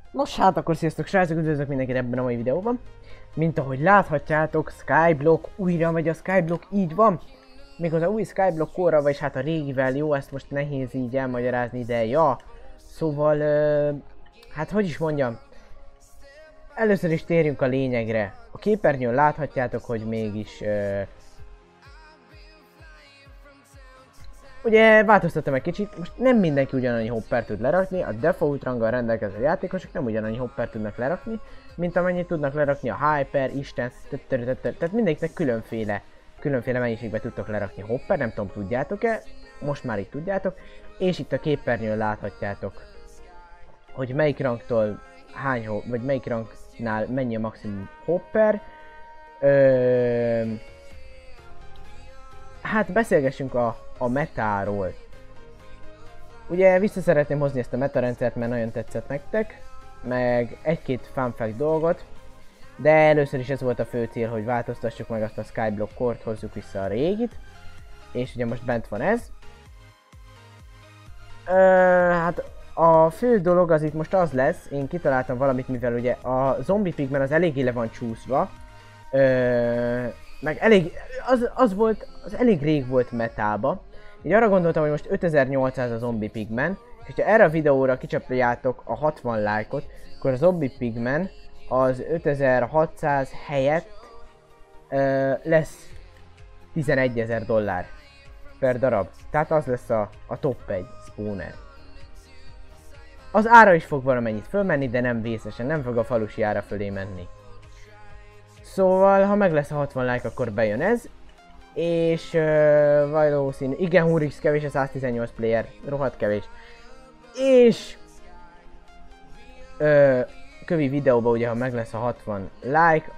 Nos hát akkor sziasztok srácok, üdvözlök mindenkit ebben a mai videóban. Mint ahogy láthatjátok, Skyblock újra megy a Skyblock, így van. Méghozzá új Skyblock korra, vagyis hát a régivel, jó, ezt most nehéz így elmagyarázni, de ja. Szóval, hát hogy is mondjam. Először is térjünk a lényegre. A képernyőn láthatjátok, hogy mégis... Ugye változtattam egy kicsit, most nem mindenki ugyanannyi hopper tud lerakni, a default ranggal rendelkező játékosok nem ugyanannyi hopper tudnak lerakni, mint amennyit tudnak lerakni a Hyper, Isten, tehát mindegyiknek különféle mennyiségben tudtok lerakni hopper, nem tudom tudjátok-e, most már itt tudjátok, és itt a képernyőn láthatjátok, hogy melyik rangtól vagy melyik rangnál mennyi a maximum hopper. Hát beszélgessünk a metáról. Ugye vissza szeretném hozni ezt a meta rendszert, mert nagyon tetszett nektek, meg egy-két fun fact dolgot, de először is ez volt a fő cél, hogy változtassuk meg azt a Skyblock kort, hozzuk vissza a régit, és ugye most bent van ez. Hát a fő dolog az itt most az lesz, én kitaláltam valamit, mivel ugye a Zombie Pigman az eléggé le van csúszva, meg elég, az elég rég volt metába. Így arra gondoltam, hogy most 5800 a Zombie Pigman, és ha erre a videóra kicsapjátok a 60 lájkot, akkor a Zombie Pigman az 5600 helyett lesz 11.000 dollár per darab. Tehát az lesz a top 1 spawner. Az ára is fog valamennyit fölmenni, de nem vészesen, nem fog a falusi ára fölé menni. Szóval, ha meg lesz a 60 like, akkor bejön ez. És valószínű, igen, Hurix kevés, a 118 player, rohadt kevés. És kövi videóban ugye, ha meg lesz a 60 like,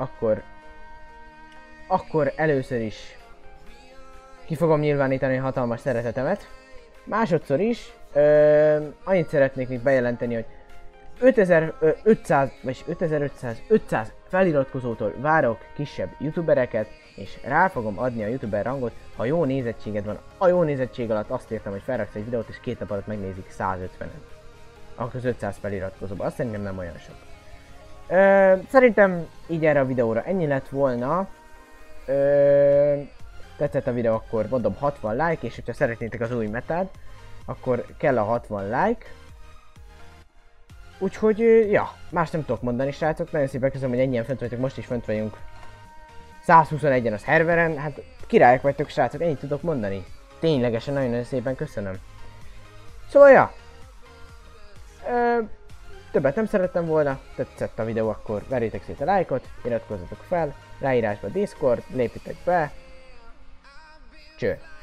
akkor először is ki fogom nyilvánítani a hatalmas szeretetemet. Másodszor is annyit szeretnék még bejelenteni, hogy 5500 vagy 500 feliratkozótól várok kisebb youtubereket, és rá fogom adni a youtuber rangot, ha jó nézettséged van. A jó nézettség alatt azt értem, hogy felraksz egy videót, és 2 nap alatt megnézik 150-en. Akkor az 500 feliratkozóban, azt szerintem nem olyan sok. Szerintem így erre a videóra ennyi lett volna. Tetszett a videó, akkor mondom 60 like, és hogyha szeretnétek az új metát, akkor kell a 60 like. Úgyhogy, ja, más nem tudok mondani, srácok, nagyon szépen köszönöm, hogy ennyien fönt vagytok, most is fönt vagyunk 121-en a szerveren, hát királyok vagytok, srácok, ennyit tudok mondani. Ténylegesen nagyon szépen köszönöm. Szóval, ja, többet nem szerettem volna, tetszett a videó, akkor verjétek szét a lájkot, iratkozzatok fel, ráírásba Discord, lépjetek be, cső.